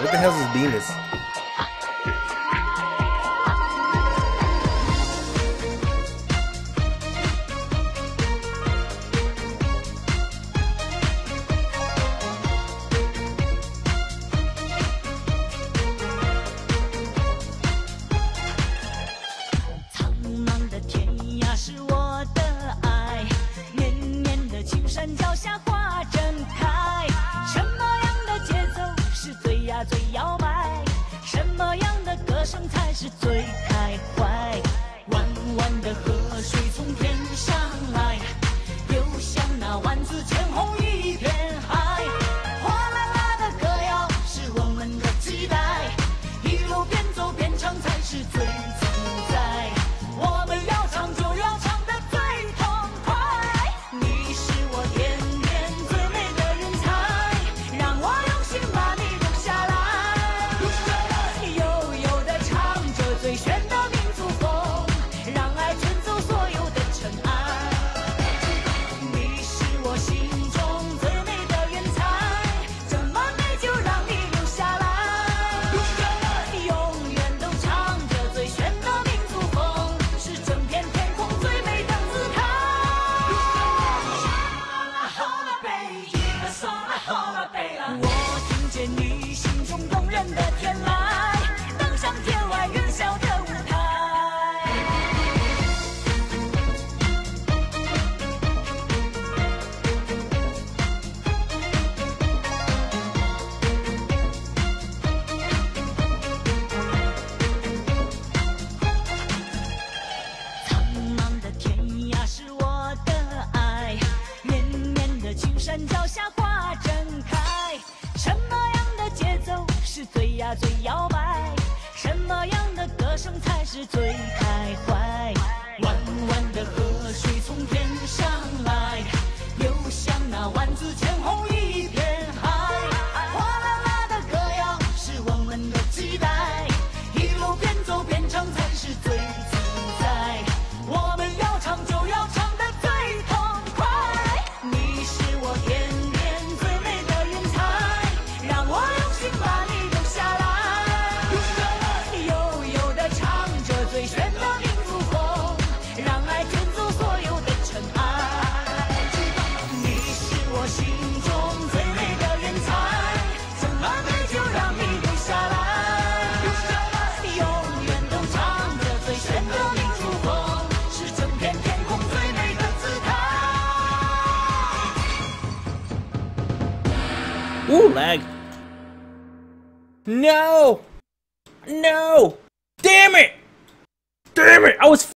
What the hell is Venus? 最摇摆，什么样的歌声才是最开怀？弯弯的河水从天上来，流向那万紫千红一片海。哗啦啦的歌谣是我们的期待，一路边走边唱才是最自在。我们要唱就要唱得最痛快，你是我天边最美的人才，让我用心把你。最炫的民族风，让爱卷走所有的尘埃。你是我心中最美的人才，这么美就让你留下来。永远都唱着最炫的民族风，是整片天空最美的姿态。我听见你心中动人的天籁，登上天外云霄的舞台。苍茫的天涯是我的爱，绵绵的青山脚下花正开。什么样的节奏是最摇摆？什么样的歌声才是最开怀？弯弯的河水从天上来，流向那万紫千红一片海。哗啦啦的歌谣是我们的期待，一路边走边唱才是最自在。我们要唱就要唱得最痛快，你是我天边最美的人才，让我用心把你留下来。最炫的民族风，让爱卷走所有的尘埃。你是我心中最美的人才，这么美就让你留下来。永远都唱着最炫的民族风，是整片天空最美的姿态。 Ooh, lag. No! No! Damn it! Damn it! I was